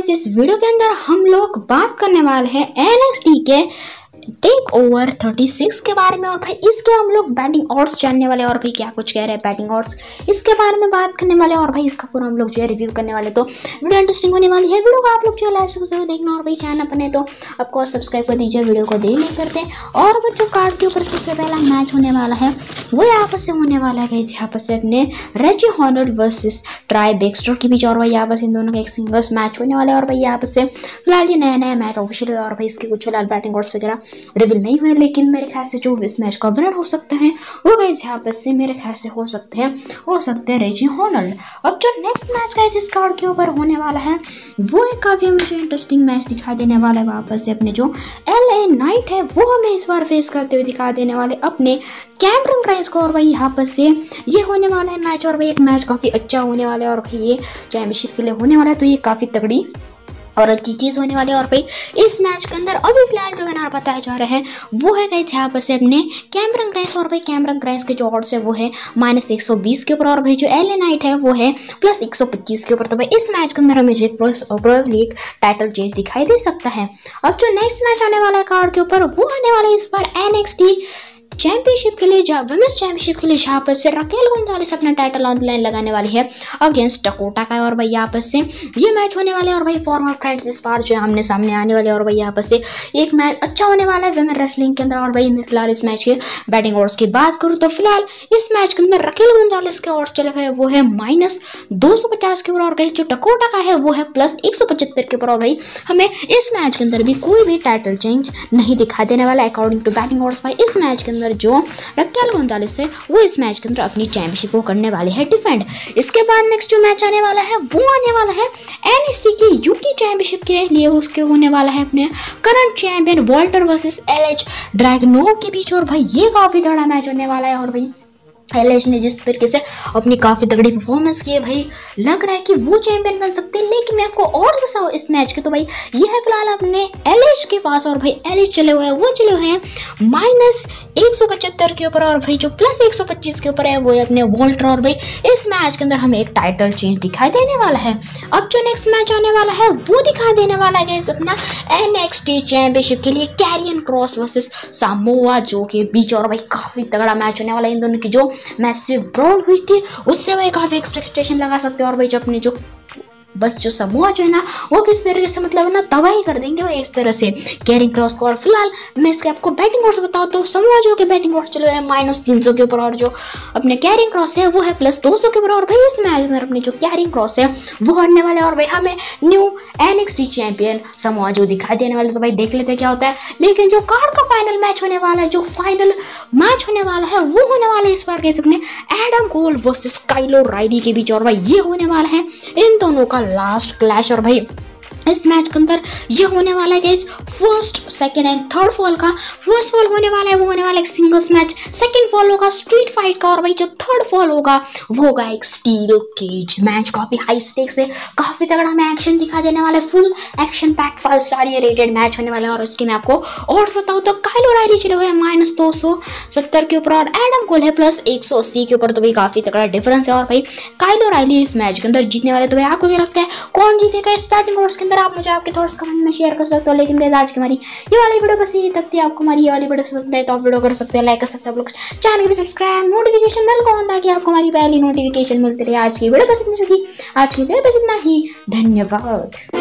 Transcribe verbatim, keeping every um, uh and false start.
Guys, इस video के अंदर हम लोग बात करने वाले हैं एनएक्सटी के टेक ओवर छत्तीस के बारे में। और भाई इसके हम लोग बैटिंग ऑड्स जानने वाले और भाई क्या कुछ कह रहे हैं बैटिंग ऑड्स इसके बारे में बात करने वाले और भाई इसका पूरा हम लोग जो है रिव्यू करने वाले। तो वीडियो इंटरेस्टिंग होने वाली है। वीडियो को आप लोग जो है लास्ट तक जरूर देखना और भाई चैनल अपने तो आपको सब्सक्राइब कर दीजिए, वीडियो को देर नहीं करते। और वो जो कार्ड के ऊपर सबसे पहला मैच होने वाला है वो यहाँ पर से होने वाला है यहाँ पर से अपने Reggie Hornet versus Trey Baxter के बीच। और भाई यहाँ पर इन दोनों का एक सिंगल्स मैच होने वाला है। और भाई यहाँ पर से फिलहाल ये नया नया मैच ऑफिशियल है और भाई इसके कुछ फिलहाल बैटिंग ऑड्स वगैरह रिवील नहीं हुए, लेकिन मेरे ख्याल से जो इस मैच का विनर हो सकते हैं वो गाइस यहाँ पर से मेरे ख्याल से हो सकते हैं हो सकते हैं रेजी हॉर्नेट। अब जो नेक्स्ट मैच गाइस इस कार्ड के ऊपर होने वाला है वो एक काफी मुझे इंटरेस्टिंग मैच दिखाई देने वाला है। वापस से अपने जो एल ए नाइट है वो हमें इस बार फेस करते हुए दिखा देने वाले अपने कैमरन ग्राइंस को। और भाई यहाँ पर से ये होने वाला है मैच और भाई एक मैच काफी अच्छा होने वाला है और भाई ये चैंपियनशिप के लिए होने वाला है, तो ये काफी तगड़ी और अच्छी चीज़ होने वाली है। और भाई इस मैच के अंदर अभी फिलहाल जो विनर बताया जा रहा है वो है गाइस यहाँ पर से अपने कैमरन ग्राइंस। और भाई कैमरन ग्राइंस के जो ऑड्स है वो है माइनस एक सौ बीस के ऊपर और भाई जो एल ए नाइट है वो है प्लस एक सौ पच्चीस के ऊपर। तो भाई इस मैच के अंदर हमें जो प्रोबेबली एक टाइटल चेंज दिखाई दे सकता है। अब जो नेक्स्ट मैच आने वाला है कार्ड के ऊपर वो आने वाला है इस बार एनएक्सटी चैंपियनशिप के लिए वुमेन्स चैंपियनशिप के लिए जहाँ पर से राकेल गोंजालेस अपना टाइटल ऑन लाइन लगाने वाली है अगेंस्ट डकोटा का। और भाई यहाँ पर से ये मैच होने वाले और भाई फॉर्मर फ्रेंड्स इस बार जो आमने सामने आने वाले। और भाई यहाँ पर से एक मैच अच्छा होने वाला है वुमेन रेसलिंग के अंदर। और भाई मैं फिलहाल इस मैच के बैटिंग ऑड्स की बात करूँ तो फिलहाल इस मैच के अंदर राकेल गोंजालेस के ऑड्स चले गए वो है माइनस दो सौ पचास के ऊपर और जो डकोटा का है वो है प्लस एक सौ पचहत्तर के ऊपर। और भाई हमें इस मैच के अंदर भी कोई भी टाइटल चेंज नहीं दिखाई देने वाला अकॉर्डिंग टू बैटिंग ऑड्स। भाई इस मैच के अंदर जो राकेल गोंजालेस है वो इस मैच के अंदर अपनी चैंपियनशिप को करने वाले हैं डिफेंड। इसके बाद नेक्स्ट जो मैच आने वाला है वो आने वाला है एनएक्सटी की यूके चैंपियनशिप के लिए उसके होने वाला है अपने current champion Walter versus Ilja Dragunov के बीच। और भाई ये काफी तगड़ा मैच होने वाला है और भाई एलएच ने जिस तरीके से अपनी काफी तगड़ी परफॉर्मेंस की है भाई लग रहा है कि वो चैंपियन बन सकते हैं। लेकिन मैं आपको और बताऊं इस मैच के तो भाई ये है फिलहाल अपने एलएच के पास और भाई एलएच चले हुए हैं वो चले हुए हैं माइनस एक सौ पचहत्तर के ऊपर और भाई जो प्लस एक सौ पच्चीस के ऊपर है वो है अपने वॉल्टर। और भाई इस मैच के अंदर हमें एक टाइटल चेंज दिखाई देने वाला है। अब जो नेक्स्ट मैच आने वाला है वो दिखाई देने वाला है अपना एनएक्सटी चैंपियनशिप के लिए कैरियन क्रॉस वर्सेस सामोआ जो के बीच। और भाई काफी तगड़ा मैच होने वाला है इन दोनों की जो मैसिव ब्रॉल हुई थी उससे भाई काफी एक्सपेक्टेशन लगा सकते हैं। और भाई जो अपनी जो बस जो समूह जो है ना वो किस तरीके से मतलब ना तबाही कर देंगे भाई इस तरह से कैरिंग क्रॉस को। और फिलहाल मैं इसके आपको बैटिंग ऑड्स बताऊँ तो समूह जो के बैटिंग ऑड्स चले हैं माइनस तीन सौ के ऊपर और जो अपने कैरिंग क्रॉस है वो है प्लस दो सौ के ऊपर। और भाई इस मैच में अपनी जो कैरिंग क्रॉस है वो हरने वाले और भाई हमें न्यू एनएक्सटी चैंपियन समूह जो दिखाई देने वाले। तो भाई देख लेते हैं क्या होता है। लेकिन जो कार्ड का फाइनल मैच होने वाला है जो फाइनल मैच होने वाला है वो होने वाला है इस बार कैसे अपने Adam Cole versus Kyle O'Reilly के बीच। और भाई ये होने वाला है इन दोनों का लास्ट क्लैश। और भाई इस मैच के अंदर ये होने वाला है guys first second and third fall का। फर्स्ट फॉल होने वाला है वो होने वाला है एक सिंगल्स मैच, सेकंड फॉल होगा स्ट्रीट फाइट का और भाई जो थर्ड फॉल होगा वो होगा एक स्टील केज मैच। काफी हाई स्टेक्स है, काफी तगड़ा में एक्शन दिखा देने वाला है, full action pack five star ये रेटेड मैच होने वाला है। और इसके मैं आपको और बताऊँ तो काइलो राइली चले हुए हैं माइनस दो सौ सत्तर के ऊपर और एडम कोल है प्लस एक सौ अस्सी के ऊपर। तो भाई काफी तगड़ा डिफरेंस है और भाई काइलो राइली इस मैच के अंदर जीतने वाले। तो भाई आपको क्या लगता है कौन जीतेगा इस बैटिंग ऑड्स के अंदर? आप मुझे आपके थॉट्स कमेंट में शेयर कर सकते हो। लेकिन गाइस आज की हमारी ये वाली वीडियो बस यही तक थी। आपको हमारी ये वाली वीडियो पसंद है तो आप वीडियो कर सकते हो, लाइक कर सकते हो, आप लोग चैनल को सब्सक्राइब नोटिफिकेशन बेल को ऑन ताकि आपको हमारी पहली नोटिफिकेशन मिलती रहे। आज की वीडियो बस इतनी सी थी, आज की वीडियो बस इतना ही। धन्यवाद।